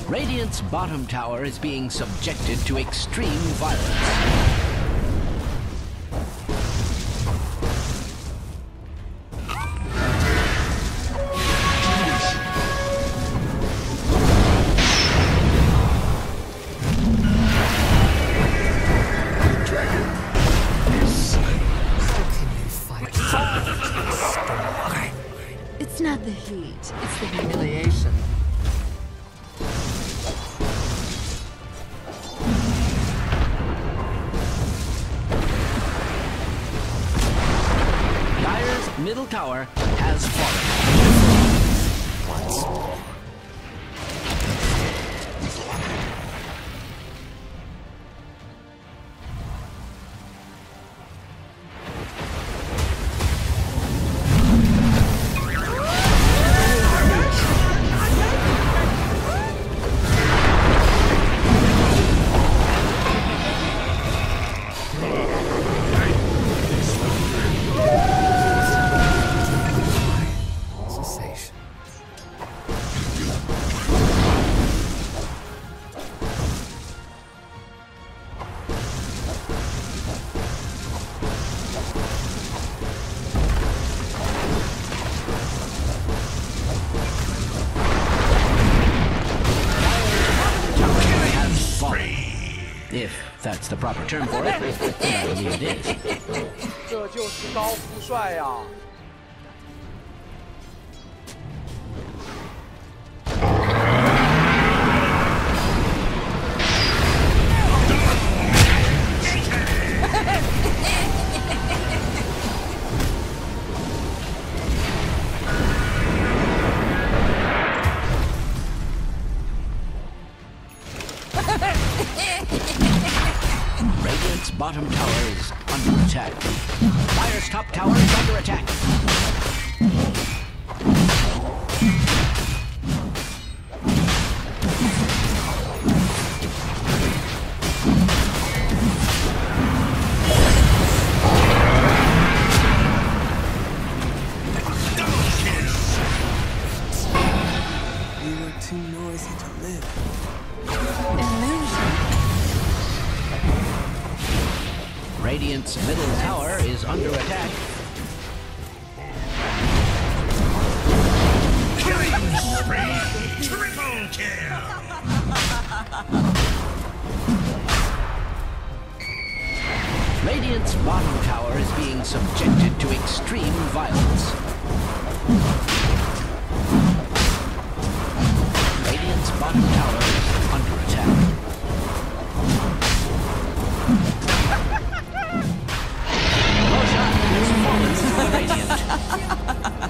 Radiant's bottom tower is being subjected to extreme violence. It's not the heat, it's the humiliation. Dire's middle tower has fallen. Once more. If that's the proper term for it, I believe it is. 这就是高富帅呀！ Radiant's bottom tower is under attack. Dire's top tower is under attack. You were too noisy to live. Illusion. Radiant's middle tower is under attack. Killing spree! Triple kill! Radiant's bottom tower is being subjected to extreme violence. Radiant's bottom tower is under attack. Roshan has fallen to the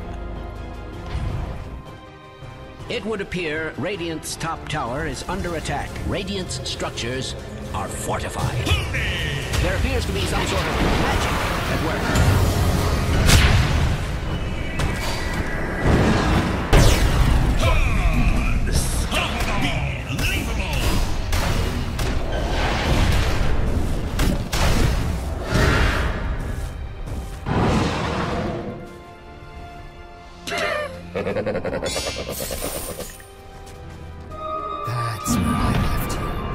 Radiant. It would appear Radiant's top tower is under attack. Radiant's structures are fortified. There appears to be some sort of magic at work. That's where I left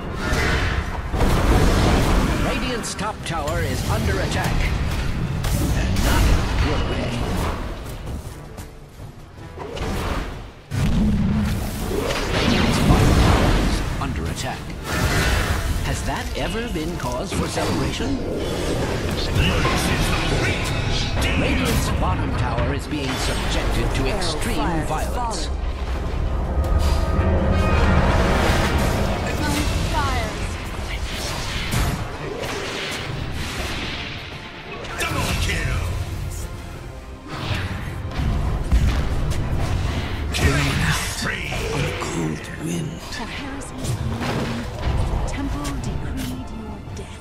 you. Radiant's top tower is under attack. And not in a good way. Radiant's bottom tower is under attack. Has that ever been cause for celebration? Radiant's bottom tower is being subjected to extreme violence. Double kill! Killing spree! On a cold wind. For Harrison's home, the temple decreed your death.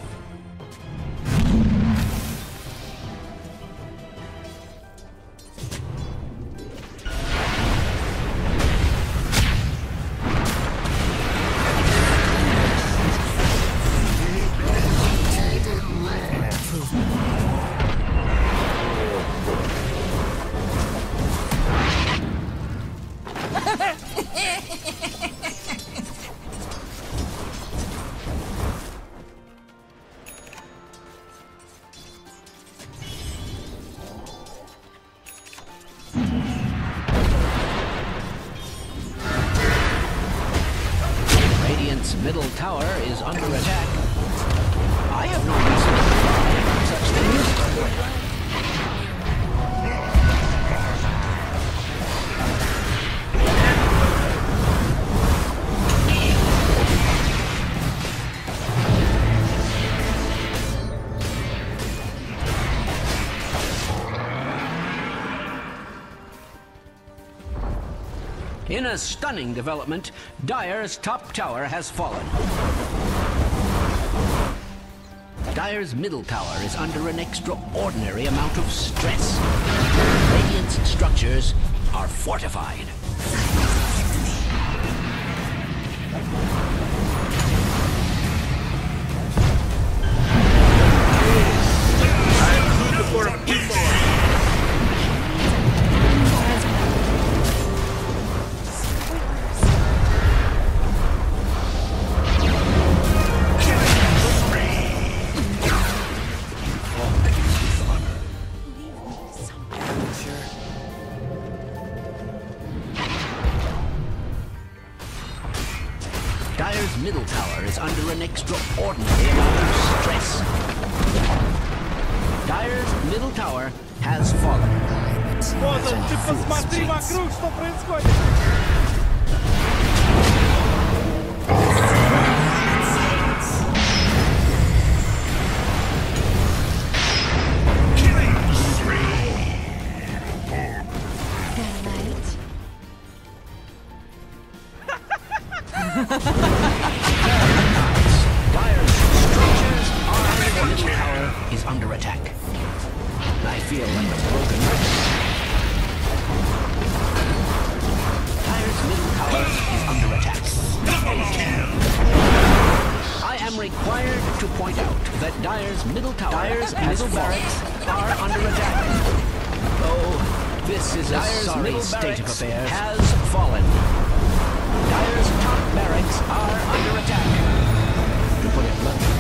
Radiant's middle tower is under attack. I have no reason to lie about such things. In a stunning development, Dire's top tower has fallen. Dire's middle tower is under an extraordinary amount of stress. Radiant's structures are fortified. Dire's middle tower is under an extraordinary amount of stress. Dire's middle tower has fallen. Боже, ты посмотри вокруг, что происходит! Is under attack. I feel like a broken record. Dire's middle tower is under attack. I am required to point out that Dire's middle tower, Dire's middle barracks are under attack. Oh, this is a sorry state of affairs. Has fallen. Dire's top barracks are under attack. To put it bluntly.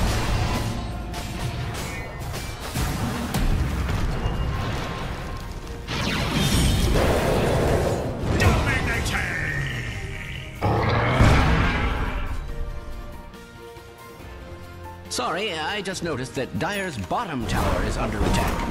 Sorry, I just noticed that Dire's bottom tower is under attack.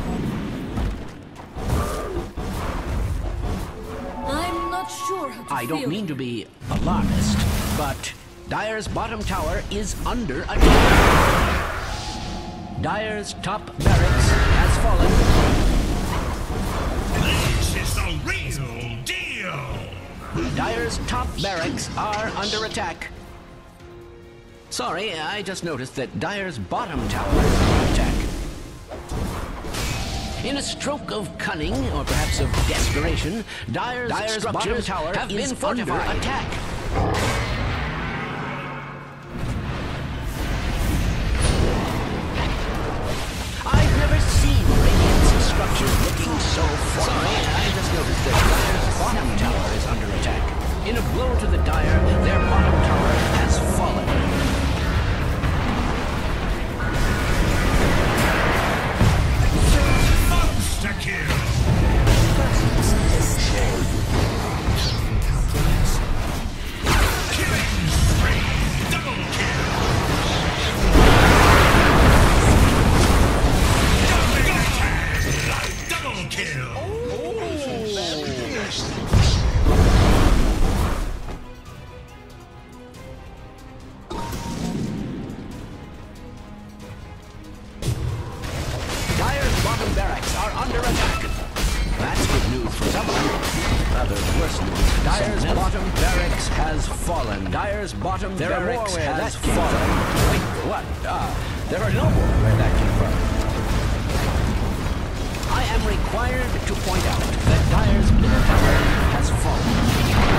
I'm not sure how to I don't feel. mean to be alarmist, but Dire's bottom tower is under attack. Dire's top barracks has fallen. This is the real deal. Dire's top barracks are under attack. Sorry, I just noticed that Dire's bottom tower is under attack. In a stroke of cunning, or perhaps of desperation, Dire's bottom tower have been fortified. Under attack. I've never seen Radiant's structures looking so fortified. Sorry, I just noticed that Dire's bottom tower is under attack. In a blow to the Dire, their bottom tower has fallen. Monster kill. Killing spree. Double kill. Double kill. Dire's bottom barracks are under attack. That's good news for someone. Rather worse news. Dire's bottom barracks has fallen. Dire's bottom barracks has fallen. Wait, what? There are no more where that came from. I am required to point out that Dire's middle tower has fallen.